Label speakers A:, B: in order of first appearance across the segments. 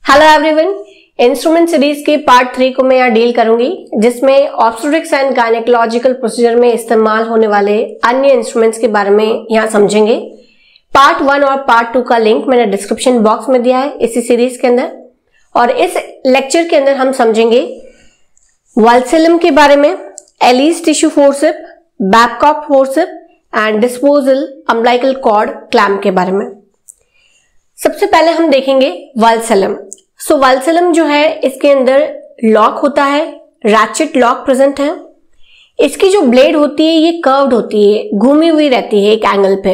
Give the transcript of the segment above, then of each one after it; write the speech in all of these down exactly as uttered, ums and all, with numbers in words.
A: Hello everyone, instrument series के part three को मैं यहाँ डील करूंगी, जिसमें ऑब्स्टेट्रिक्स एंड गायनेकोलॉजिकल प्रोसीजर में इस्तेमाल होने वाले अन्य इंस्ट्रूमेंट्स के बारे में यहाँ समझेंगे। पार्ट वन और पार्ट टू का लिंक मैंने डिस्क्रिप्शन बॉक्स में दिया है इसी सीरीज के अंदर। और इस लेक्चर के अंदर हम समझेंगे वाल्सेलम के बारे में, Allis tissue forcep, Babcock forcep and disposal umbilical cord clamp के बारे में। सबसे पहले हम देखेंगे वाल्सेलम। सो so, वाल्सेलम जो है इसके अंदर लॉक होता है, रैचेट लॉक प्रेजेंट है। इसकी जो ब्लेड होती है ये कर्व्ड होती है, घूमी हुई रहती है एक एंगल पे।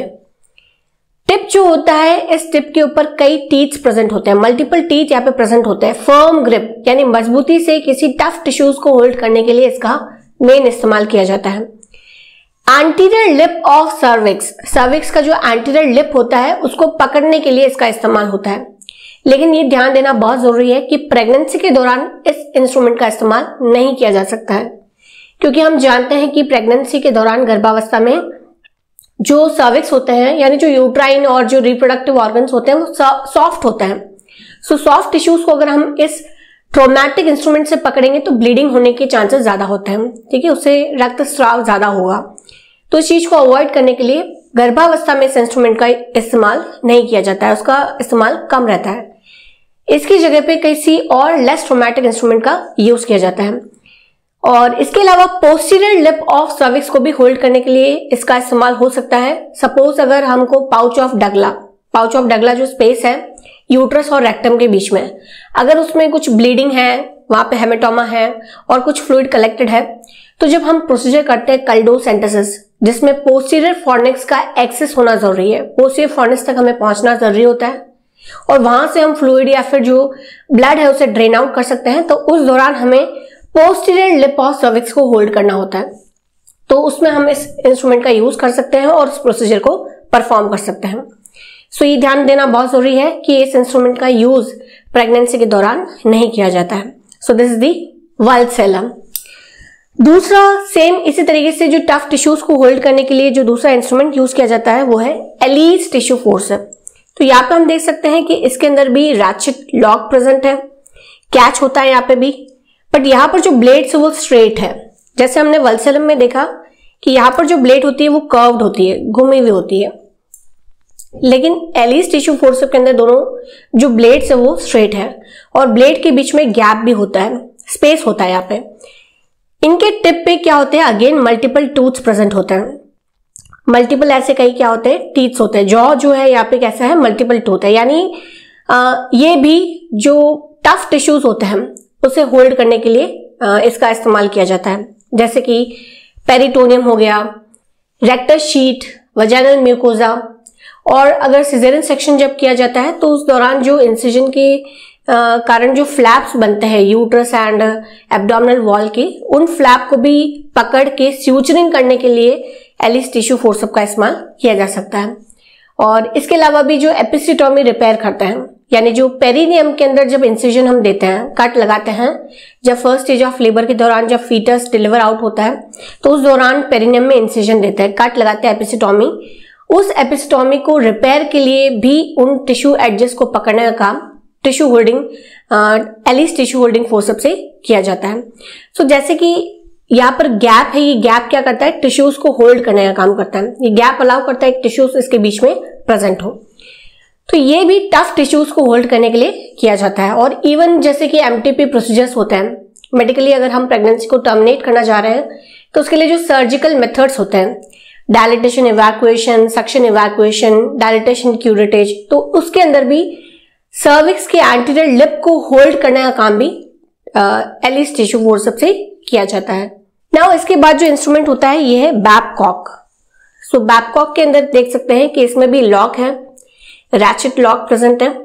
A: टिप जो होता है, इस टिप के ऊपर कई टीथ्स प्रेजेंट होते हैं, मल्टीपल टीथ यहाँ पे प्रेजेंट होते हैं। फर्म ग्रिप यानी मजबूती से किसी टफ टिश्यूज को होल्ड करने के लिए इसका मेन इस्तेमाल किया जाता है। Anterior lip of cervix, cervix का जो एंटीरियर लिप होता है उसको पकड़ने के लिए इसका इस्तेमाल होता है। लेकिन ये ध्यान देना बहुत जरूरी है कि प्रेगनेंसी के दौरान इस इंस्ट्रूमेंट का इस्तेमाल नहीं किया जा सकता है, क्योंकि हम जानते हैं कि प्रेगनेंसी के दौरान गर्भावस्था में जो सर्विक्स होते हैं यानी जो यूट्राइन और जो रिप्रोडक्टिव ऑर्गन्स होते हैं वो सॉफ्ट होते हैं। सो सॉफ्ट टिश्यूज को अगर हम इस ट्रोमैटिक इंस्ट्रूमेंट से पकड़ेंगे तो ब्लीडिंग होने के चांसेस ज्यादा होते हैं, ठीक है, उससे रक्तस्राव ज्यादा होगा। तो इस चीज को अवॉइड करने के लिए गर्भावस्था में इस इंस्ट्रूमेंट का इस्तेमाल नहीं किया जाता है, उसका इस्तेमाल कम रहता है। इसकी जगह पे किसी और लेस ट्रोमैटिक इंस्ट्रूमेंट का यूज किया जाता है। और इसके अलावा पोस्टीरियर लिप ऑफ सर्विक्स को भी होल्ड करने के लिए इसका इस्तेमाल हो सकता है। सपोज अगर हमको pouch of Douglas, pouch of Douglas जो स्पेस है यूट्रस और रेक्टम के बीच में, अगर उसमें कुछ ब्लीडिंग है, वहां पे हेमेटोमा है और कुछ फ्लूइड कलेक्टेड है, तो जब हम प्रोसीजर करते हैं कल्डोसेंटेसिस, जिसमें पोस्टीरियर फॉर्निक्स का एक्सेस होना जरूरी है, पोस्टीरियर फॉर्निक्स तक हमें पहुंचना जरूरी होता है और वहां से हम फ्लूइड या फिर जो ब्लड है उसे ड्रेन आउट कर सकते हैं। तो उस दौरान हमें पोस्टीरियर लिप ऑफ सर्विक्स को होल्ड करना होता है, तो उसमें हम इस इंस्ट्रूमेंट का यूज कर सकते हैं और इस प्रोसीजर को परफॉर्म कर सकते हैं। सो ये ध्यान देना बहुत जरूरी है कि इस इंस्ट्रूमेंट का यूज प्रेगनेंसी के दौरान नहीं किया जाता है। So this is the vulsellum. दूसरा सेम इसी तरीके से जो टफ टिश्यूज को होल्ड करने के लिए जो दूसरा इंस्ट्रूमेंट यूज किया जाता है वो है एलिस टिश्यू फोर्सेप। तो यहाँ पे हम देख सकते हैं कि इसके अंदर भी रैचेट लॉक प्रेजेंट है, कैच होता है यहाँ पे भी, बट यहाँ पर जो ब्लेड है वो स्ट्रेट है। जैसे हमने वाल्सेलम में देखा कि यहाँ पर जो ब्लेड होती है वो कर्व्ड होती है, घूमी हुई होती है, लेकिन एलिस टिश्यू फोर्सेप के अंदर दोनों जो ब्लेड्स है वो स्ट्रेट है और ब्लेड के बीच में गैप भी होता है, स्पेस होता है यहाँ पे। इनके टिप पे क्या होते हैं, अगेन मल्टीपल टूथ्स प्रेजेंट होते हैं। मल्टीपल ऐसे कई क्या होते हैं, टीथ्स होते हैं। जॉ जो है यहाँ पे कैसा है, मल्टीपल टूथ है, यानी आ, ये भी जो टफ टिश्यूज होते हैं उसे होल्ड करने के लिए आ, इसका इस्तेमाल किया जाता है। जैसे कि पेरिटोनियम हो गया, रेक्टस शीट, वजाइनल म्यूकोजा। और अगर सिजेरियन सेक्शन जब किया जाता है तो उस दौरान जो इंसिजन के कारण जो फ्लैप्स बनते हैं यूट्रस एंड एब्डोमिनल वॉल के, उन फ्लैप को भी पकड़ के स्यूचरिंग करने के लिए एलिस टिश्यू फोर्सेप का इस्तेमाल किया जा सकता है। और इसके अलावा भी जो एपिसिटोमी रिपेयर करते हैं, यानी जो पेरिनियम के अंदर जब इंसिजन हम देते हैं, कट लगाते हैं, जब फर्स्ट स्टेज ऑफ लेबर के दौरान जब फीटस डिलीवर आउट होता है तो उस दौरान पेरिनियम में इंसिजन देते हैं, कट लगाते हैं, एपिसिटोमी। उस एपिसिटोमी को रिपेयर के लिए भी उन टिश्यू एडजेस को पकड़ने का काम tissue holding Allis tissue holding forcep से किया जाता है। सो so, जैसे कि यहाँ पर गैप है, ये गैप क्या करता है, टिश्यूज को होल्ड करने का काम करता है। ये गैप अलाउ करता है एक टिश्यूज इसके बीच में प्रेजेंट हो। तो ये भी टफ टिश्यूज को होल्ड करने के लिए किया जाता है। और इवन जैसे कि एमटीपी प्रोसीजर्स होते हैं, मेडिकली अगर हम प्रेगनेंसी को टर्मिनेट करना चाह रहे हैं तो उसके लिए जो सर्जिकल मेथड्स होते हैं, dilatation evacuation, suction evacuation, dilatation curettage, तो उसके अंदर भी सर्विक्स के एंटीरियर लिप को होल्ड करने का काम भी एलिस टिश्यू फोर्सेप से किया जाता है। नाउ इसके बाद जो इंस्ट्रूमेंट होता है ये है बैबकॉक। सो बैबकॉक के अंदर देख सकते हैं कि इसमें भी लॉक है, रैचेट लॉक प्रेजेंट है।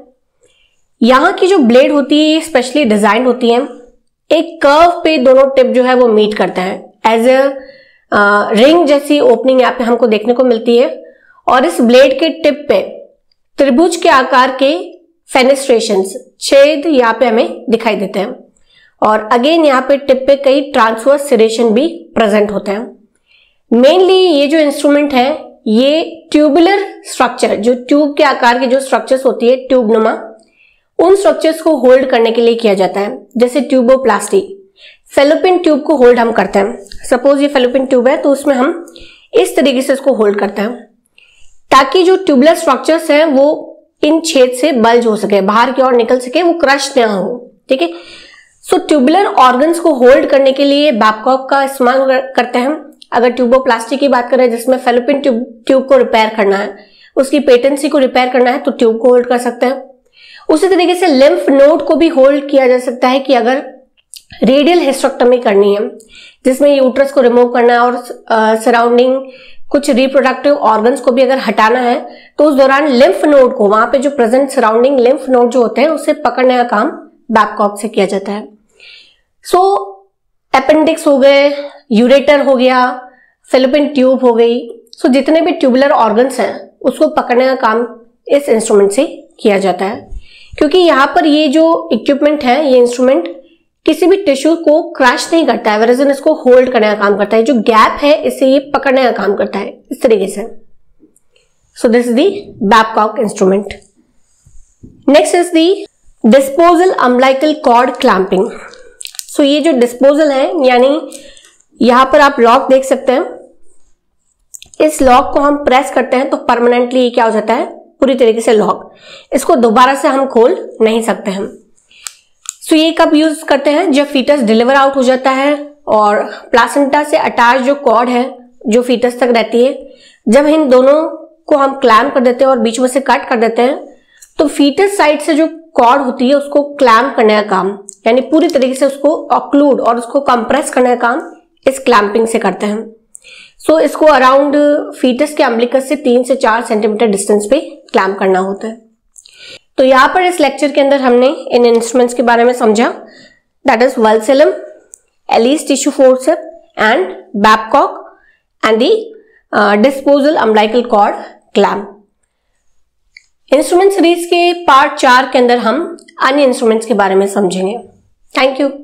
A: यहाँ की जो ब्लेड होती है स्पेशली डिजाइन होती है, एक कर्व पे दोनों टिप जो है वो मीट करते हैं। एज ए रिंग जैसी ओपनिंग यहाँ पे हमको देखने को मिलती है और इस ब्लेड के टिप पे त्रिभुज के आकार के फेनेस्ट्रेशंस, छेद यहाँ पे हमें दिखाई देते हैं। और अगेन यहाँ पे टिप पे कई ट्रांसवर्स सिरेशन भी प्रेजेंट होते हैं। मेनली ये जो इंस्ट्रूमेंट है ये ट्यूबुलर स्ट्रक्चर, जो ट्यूब के आकार की जो स्ट्रक्चर्स होती है ट्यूबनुमा, उन स्ट्रक्चर्स को होल्ड करने के लिए किया जाता है, जैसे ट्यूबोप्लास्टी। फेलोपियन ट्यूब को होल्ड हम करते हैं। सपोज ये फेलोपियन ट्यूब है तो उसमें हम इस तरीके से इसको होल्ड करते हैं ताकि जो ट्यूबुलर स्ट्रक्चर्स हैं वो इन छेद से बल्ज हो सके, बाहर की ओर निकल सके, वो क्रश ना हो। ठीक है, सो ट्यूबुलर ऑर्गन्स को होल्ड करने के लिए बैबकॉक का इस्तेमाल करते हैं। अगर ट्यूबोप्लास्टी की बात करें जिसमें फेलोपियन ट्यूब ट्यूब को रिपेयर करना है, उसकी पेटेंसी को रिपेयर करना है, तो ट्यूब को होल्ड कर सकते हैं। उसी तरीके से लिम्फ नोड को भी होल्ड किया जा सकता है कि अगर रेडियल हिस्टेरेक्टोमी करनी है जिसमें यूट्रस को रिमूव करना है और सराउंडिंग uh, कुछ रिप्रोडक्टिव ऑर्गन्स को भी अगर हटाना है, तो उस दौरान लिम्फ नोड को, वहां पे जो प्रेजेंट सराउंडिंग लिम्फ नोड जो होते हैं उसे पकड़ने का काम बैबकॉक से किया जाता है। सो so, अपेंडिक्स हो गए, यूरेटर हो गया, फेलोपियन ट्यूब हो गई, सो so, जितने भी ट्यूबुलर ऑर्गन्स हैं उसको पकड़ने का काम इस इंस्ट्रूमेंट से किया जाता है, क्योंकि यहाँ पर ये जो इक्विपमेंट है, ये इंस्ट्रूमेंट किसी भी टिश्यू को क्रैश नहीं करता है, वरन इसको होल्ड करने का काम करता है। जो गैप है इसे ये पकड़ने का काम करता है इस तरीके से। So this is the Babcock instrument. Next is the disposal umbilical cord clamping. So ये जो डिस्पोजल है, यानी यहां पर आप लॉक देख सकते हैं, इस लॉक को हम प्रेस करते हैं तो परमानेंटली क्या हो जाता है, पूरी तरीके से लॉक। इसको दोबारा से हम खोल नहीं सकते हैं। सो so, ये कब यूज करते हैं, जब फीटस डिलीवर आउट हो जाता है और प्लासेंटा से अटैच जो कॉर्ड है जो फीटस तक रहती है, जब इन दोनों को हम क्लैम्प कर देते हैं और बीच में से कट कर देते हैं, तो फीटस साइड से जो कॉर्ड होती है उसको क्लैम्प करने का काम, यानी पूरी तरीके से उसको ऑक्लूड और उसको कंप्रेस करने का काम इस क्लैंपिंग से करते हैं। सो so, इसको अराउंड फीटस के अम्बिलिकस से तीन से चार सेंटीमीटर डिस्टेंस पे क्लैम्प करना होता है। तो यहां पर इस लेक्चर के अंदर हमने इन इंस्ट्रूमेंट्स के बारे में समझा, that is vulsellum, Allis tissue forceps and Babcock and the disposal umbilical cord clamp. Instrument series के पार्ट चार के अंदर हम अन्य इंस्ट्रूमेंट्स के बारे में समझेंगे। Thank you.